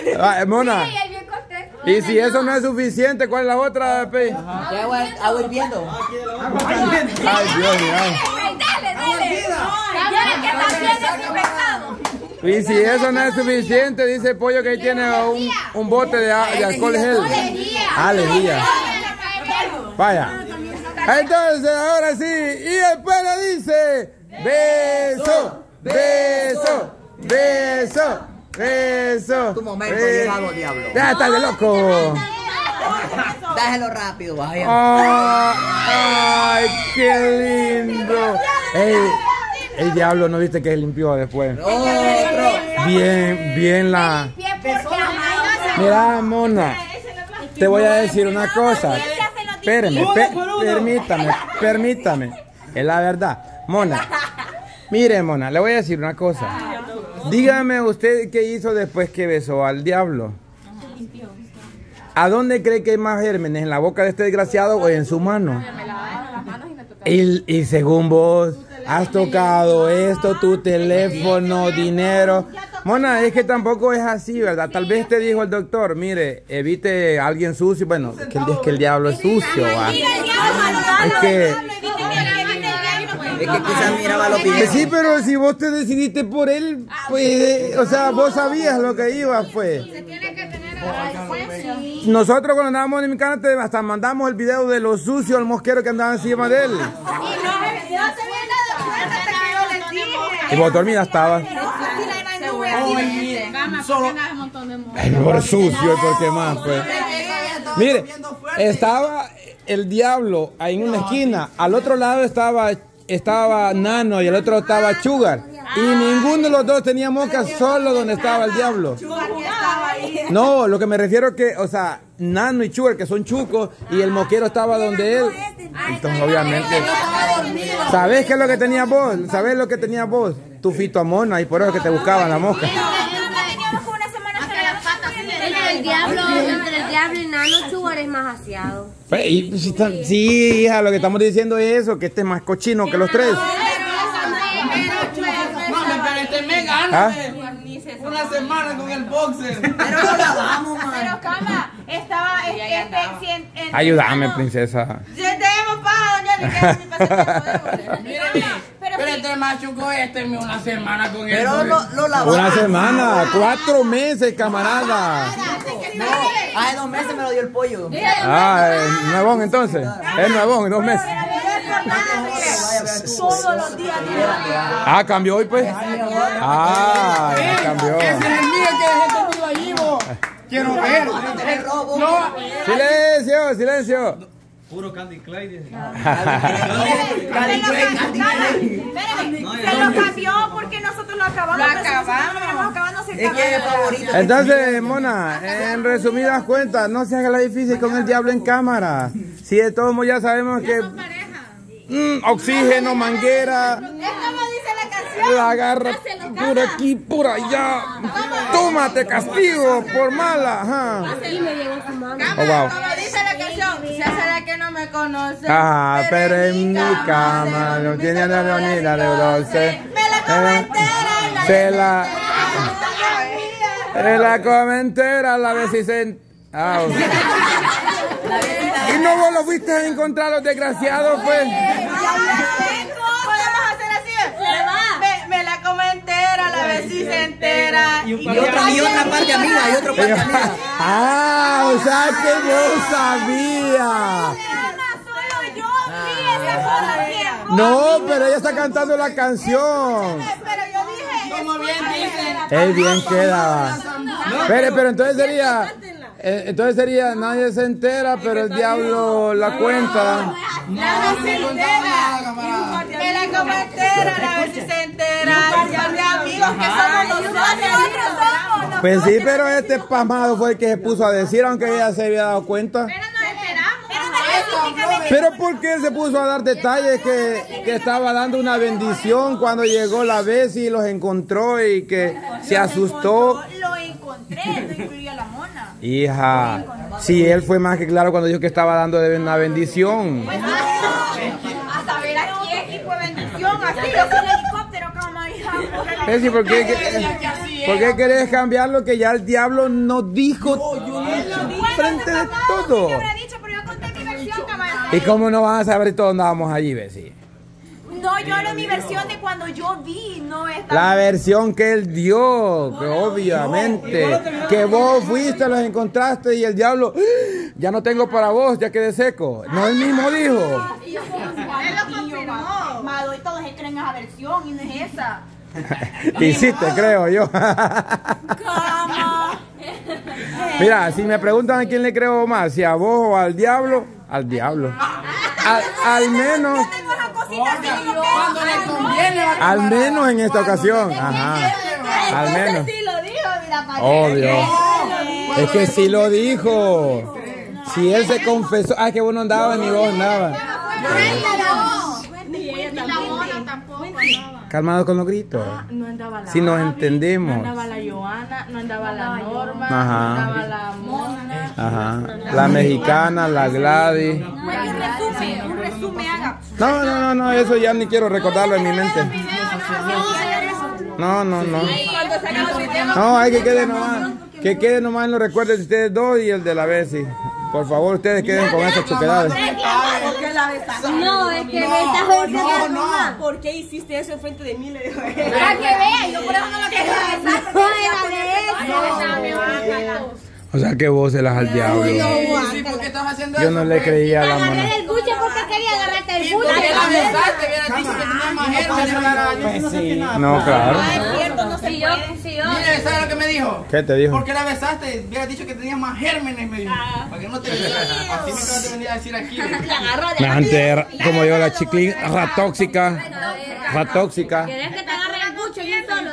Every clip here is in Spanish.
Mona. Y si eso no es suficiente, ¿cuál es la otra, Pe? Agua hirviendo. Ay, Dios mío. Y si eso no es suficiente, dice el pollo que ahí tiene un bote de alcohol gel. Lejía. Vaya. Entonces, ahora sí. Y después le dice: beso, beso, beso, beso. Tu momento llegado, diablo. Ya está de loco. Déjalo rápido, vaya. Ay, qué lindo. El diablo, ¿no viste que limpió después? Bien la... Mira, Mona, te voy a decir una cosa. Permítame. Es la verdad. Mona, mire, Mona, le voy a decir una cosa. Dígame usted qué hizo después que besó al diablo. ¿A dónde cree que hay más gérmenes? ¿En la boca de este desgraciado o en su mano? Y según vos, has tocado esto, tu teléfono, dinero. Mona, es que tampoco es así, ¿verdad? Tal vez te dijo el doctor, mire, evite a alguien sucio. Bueno, es que el diablo es sucio, ¿va? Es que quizás miraba los videos. Sí, pero si vos te decidiste por él, pues, o sea, vos sabías lo que ibas, pues. Nosotros cuando andábamos en mi canal hasta mandamos el video de los sucios, el mosquero que andaba encima de él. Y vos dormida estabas. Por sucio y por qué más, pues. Mire, estaba el diablo ahí en una esquina. Al otro lado estaba Nano y el otro estaba Sugar. Y ninguno de los dos tenía moscas, solo donde estaba el diablo. No, lo que me refiero es que, o sea, Nano y Sugar, que son chucos, y el mosquero estaba donde él. Entonces, obviamente, ¿sabés qué es lo que tenías vos? ¿Sabés lo que tenías vos? Tu fito a Mona, y por eso que te buscaban la mosca. Entre el diablo y Nano, Sugar es más aseado. Sí, hija, lo que estamos diciendo es eso, que este es más cochino que los tres. Una semana con el boxer. Pero lo lavamos, man. Pero cama, estaba Ayúdame, princesa. Ya tenemos pago, ya ni Pero este machuco una semana con él. Pero lo lavamos. Una semana, 4 meses, camarada. No, hace 2 meses me lo dio el pollo. Es nuevón entonces. Es nuevón en 2 meses. todos los días. Cambió hoy pues. Cambió. Ese es el mío que dejé conmigo allí, vos. Quiero ver. No. Silencio. Puro Candy Clay, dice. Se lo cambió porque nosotros lo acabamos. Es que es favorito. Entonces, Mona, en resumidas cuentas, no se haga la difícil con el diablo en cámara. Si de todos modos ya sabemos que oxígeno, manguera, Es como dice la canción. la agarra por aquí, por allá. Tómate castigo por mala. Oh, wow. Como dice la canción, ya será que no me conoce. Pero en mi cama no tiene la leonina de dulce. Me la como entera. Se la come entera la vez si se... ¿Y no vos lo fuiste a encontrar los desgraciados, pues? Podemos hacer así. Me la como entera, la vez si se entera. Y otra parte amiga, y otra parte amiga. O sea que yo sabía. Solo yo vi esa cosa. No, pero ella está cantando la canción. Pero yo dije, Como bien dicen. Es bien queda. Pero entonces sería nadie se entera, pero el diablo la cuenta. la vez si se entera. Me la como entera, la vez si se entera. Ya de amigos que somos nosotros. Pues sí, pero este pasmado fue el que se puso a decir, aunque ella se había dado cuenta. Pero nos enteramos. Pero ¿por qué se puso a dar detalles que estaba dando una bendición cuando llegó la vez y los encontró y que se asustó? Lo encontré, no incluía la mona. Hija, sí, él fue más que claro cuando dijo que estaba dando una bendición. A saber a quién tipo de bendición, así, yo con el helicóptero, como hija. Sí, porque... Que así ¿Por qué querés cambiar lo que ya el diablo nos dijo frente de todo? ¿Y cómo no van a saber todos andábamos allí, Bessie? No, yo era mi versión de cuando yo vi, no esta. La versión que él dio, que obviamente, que vos fuiste, los encontraste y el diablo, ya no tengo para vos, ya quedé seco. No, él mismo dijo. Él lo confirmó. Malo, y todos se creen esa versión y no es esa. Hiciste, creo yo. ¿Cómo? Mira, si me preguntan a quién le creo más, si a vos o al diablo, al diablo. Al menos. Cuando le conviene. Al menos en esta ocasión. Ajá. Al menos. Sí lo dijo, mira, para Obvio. Es que sí lo dijo. Si él se confesó. Ah, que vos no andabas ni vos andabas. Calmado con los gritos. No andaba la Si nos Abby, entendemos. No andaba la Joana, no andaba la Norma, Ajá. no andaba la Mona. Ajá. La mexicana, la Gladys. un resumen haga. No, eso ya ni quiero recordarlo en mi mente. No. No, hay que quede nomás. Que quede nomás en los recuerdos de ustedes dos y el de la Bessie. Por favor, ustedes queden con esas chuquedades. ¿Por qué la besaste? No, es que me estás besando. No. ¿Por qué hiciste eso enfrente de mí? Le dijo. Para que vea, yo por eso no lo quería besar. O sea que vos se las al diablo. Sí, ¿por qué estás haciendo eso? Yo no le creía a la mona. Agarré el buche porque quería agarrarte el buche. ¿Por qué la besaste? Hubieras dicho que tenía más gérmenes. Pues sí. No, claro. Es cierto, no se puede. Mire, ¿sabes lo que me dijo? ¿Qué te dijo? ¿Por qué la besaste? Hubieras dicho que tenía más gérmenes, me dijo. Para que no te... Así me acabas de venir a decir aquí. Antes, como yo, la chiclín, ratóxica. Ratóxica. ¿Quieres que te agarre el buche bien solo?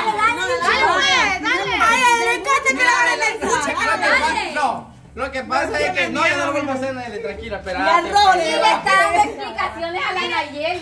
No, lo que pasa es que no, yo no lo vuelvo a hacer, Nelly, tranquila, espera. Y le está dando explicaciones a la Nayeli.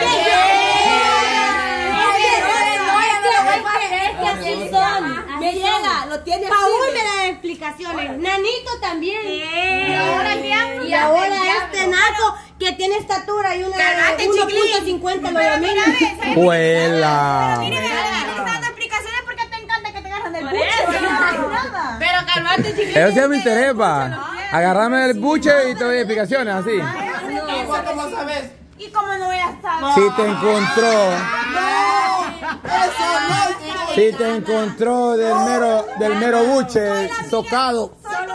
Es que así son. Me llega, lo tiene Paul me da explicaciones. Nanito también. Y ahora este naco que tiene estatura y una 1.50 lo domina. Huela. Explicaciones porque te encanta que te agarran el buche. Pero calmate, chiquito. Eso sí me interesa. Agarrame el buche y te doy explicaciones así. ¿Y vos cómo sabes? ¿Y cómo no voy a estar? Si te encontró. Si te encontró del mero buche tocado.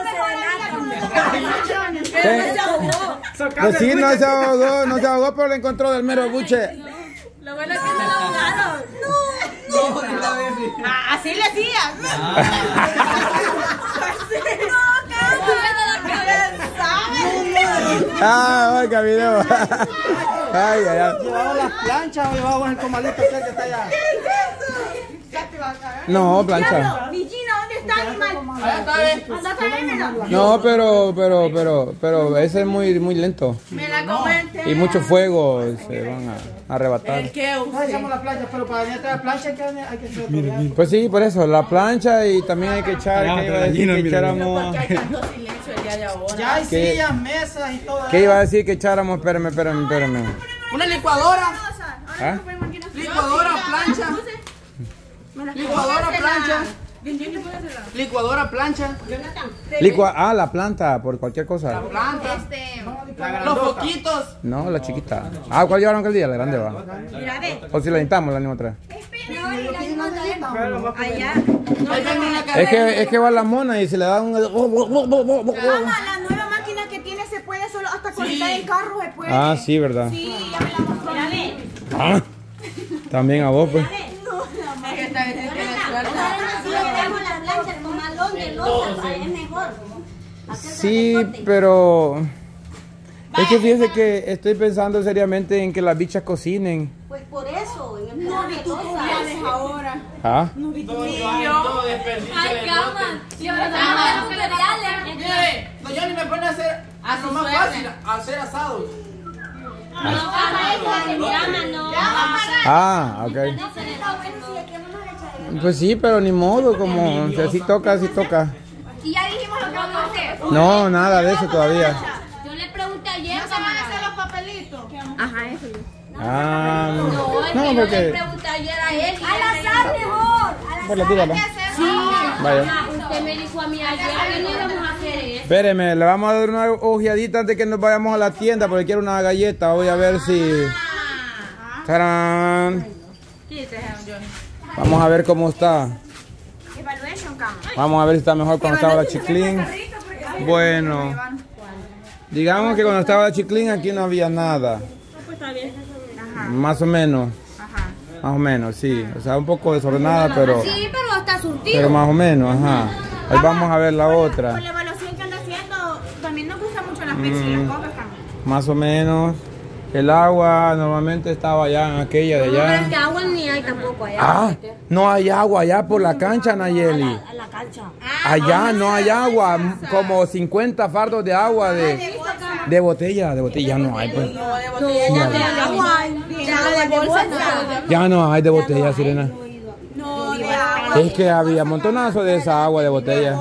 Pues sí, no se ahogó, pero le encontró del mero buche. Lo bueno es que no lo ahogaron. Así le hacía. Ah, oiga, video. Ay, ay, ay. ¿Llevaba las planchas o llevaba el comalito que está allá? No, plancha. Mi Gina, ¿dónde está, animal? Allá está, ¿ves? Anda a traérmela. No, pero ese es muy lento. Me la comenté. Y mucho fuego se van a arrebatar. ¿Qué? No echamos la plancha, pero para venir a traer plancha hay que hacer otro. Pues sí, por eso, la plancha y también hay que echar, ¿qué iba a decir? Que echáramos... Hay tanto silencio el día de ahora. Ya hay ¿Qué? sillas, mesas y todo. ¿Qué iba a decir que echáramos? Espérame. Una licuadora. ¿Ah? Licuadora, plancha. Licuadora, plancha. Licuadora, plancha. La planta, por cualquier cosa. Planta. Los foquitos. No, la chiquita. Ah, ¿cuál llevaron aquel día? La grande va. O si la necesitamos la misma otra. Allá. Es que va la mona y se le da un... La nueva máquina que tiene se puede solo hasta conectar el carro, se puede. Ah, sí, ¿verdad? Sí, ya me la mostró. Ah, también a vos, pues. Sí, pero... Es que fíjense que estoy pensando seriamente en que las bichas cocinen. Pues por eso, en el No vi tus tutoriales ahora. ¿Ah? Todo desperdicio. Ay, cama. Si ahora estamos en tutoriales. Mire, no, yo ni me pone a hacer lo más fácil, hacer asados. Ah, ok. Pues sí, pero ni modo, como si así toca, así toca. Y ya dijimos lo que vamos a hacer. No, nada de eso todavía. Yo le pregunté ayer. ¿No se van a hacer los papelitos? Ajá, eso. Ah, No, es que no, yo le porque... pregunté ayer a él. A la sal mejor. por la duda, ¿va? Sí. Vaya. Usted me dijo a mí ayer que no íbamos a hacer eso. Espéreme, le vamos a dar una ojeadita antes que nos vayamos a la tienda porque quiero una galleta. Voy a ver si... ¡Tarán! Vamos a ver cómo está. Vamos a ver si está mejor cuando estaba la Chiclín. Bueno, digamos que cuando estaba la Chiclín aquí no había nada. Más o menos. Más o menos, sí. O sea, un poco desordenada, pero... Sí, pero está surtido. Pero más o menos, ajá. Ahí vamos a ver la otra. Con la evaluación que anda haciendo, también nos gusta mucho las Pepsi y las Coca. Más o menos. El agua normalmente estaba allá en aquella de No, pero es allá. que agua ni hay tampoco allá. Ah, no hay agua allá por la cancha, Nayeli. A la cancha. Allá no hay agua, como 50 fardos de agua de botella, ya no hay. Pues. Ya no hay de botella, Sirena. No, de agua. Es que había montonazo de esa agua de botella.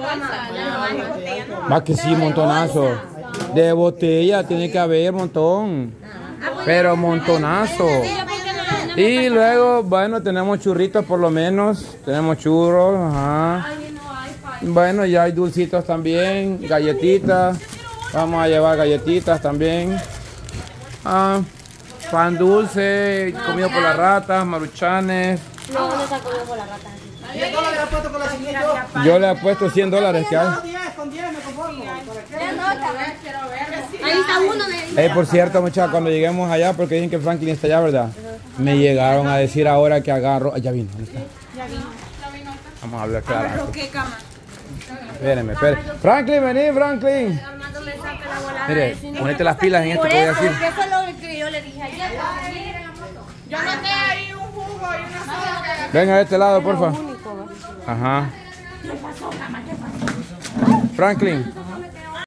Va que sí, montonazo. De botella tiene que haber montón. Pero montonazo. Y luego, bueno, tenemos churritos por lo menos. Tenemos churros, ajá. Bueno, ya hay dulcitos también, galletitas. Vamos a llevar galletitas también. Ah, pan dulce, comido por las ratas, maruchanes. No, no está comido por la rata. $10 le ha puesto con la chiquita. Yo le he puesto $100 que hay. Con 10 me conformo. Ahí está uno de Por cierto, muchachos, cuando lleguemos allá, porque dicen que Franklin está allá, ¿verdad? Me llegaron a decir ahora que agarro... Ya vino, ¿dónde está? Vamos a hablar claro. ¿Qué cama? Espérenme. Franklin, vení, Franklin. Mire, ponete las pilas en esto que voy a decir. Eso es lo que yo le dije ayer. Yo noté ahí un jugo y una soda. Venga a este lado, porfa. Ajá. Franklin.